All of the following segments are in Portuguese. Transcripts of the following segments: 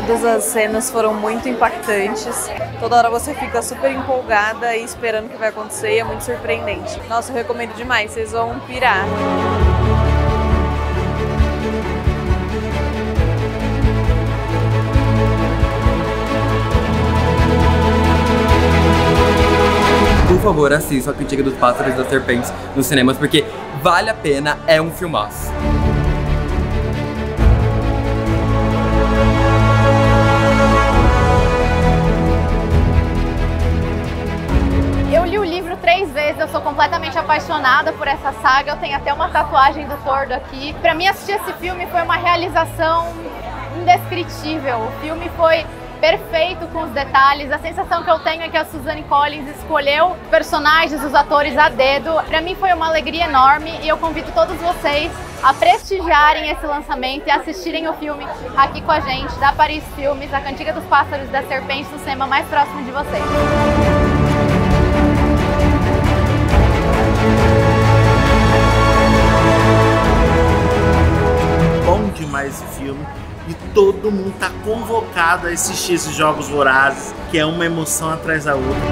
Todas as cenas foram muito impactantes. Toda hora você fica super empolgada e esperando o que vai acontecer, e é muito surpreendente. Nossa, eu recomendo demais, vocês vão pirar. Por favor, assista A Cantiga dos Pássaros e das Serpentes nos cinemas, porque vale a pena, é um filmaço. Eu li o livro 3 vezes, eu sou completamente apaixonada por essa saga, eu tenho até uma tatuagem do Tordo aqui. Pra mim, assistir esse filme foi uma realização indescritível. O filme foi perfeito com os detalhes. A sensação que eu tenho é que a Suzanne Collins escolheu personagens, os atores a dedo. Para mim foi uma alegria enorme e eu convido todos vocês a prestigiarem esse lançamento e assistirem o filme aqui com a gente, da Paris Filmes, A Cantiga dos Pássaros e das Serpentes, no cinema mais próximo de vocês. Bom demais esse filme. E todo mundo tá convocado a assistir esses Jogos Vorazes, que é uma emoção atrás da outra.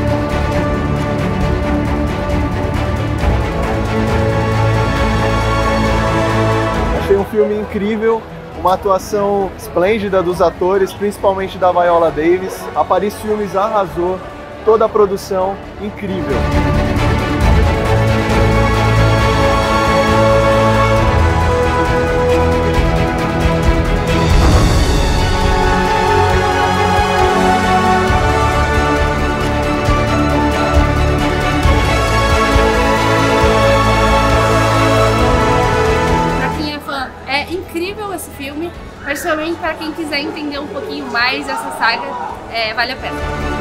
Achei um filme incrível, uma atuação esplêndida dos atores, principalmente da Viola Davis. A Paris Filmes arrasou, toda a produção incrível. Incrível esse filme, principalmente para quem quiser entender um pouquinho mais dessa saga, vale a pena.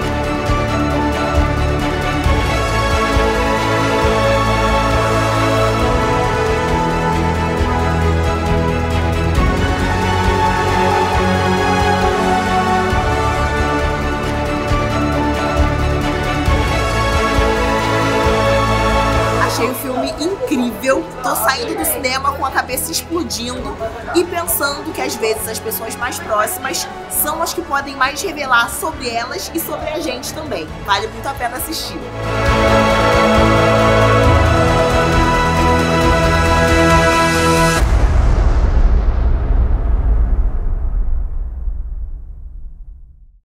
Achei o filme incrível, tô saindo do cinema com a cabeça explodindo e pensando que às vezes as pessoas mais próximas são as que podem mais revelar sobre elas e sobre a gente também. Vale muito a pena assistir.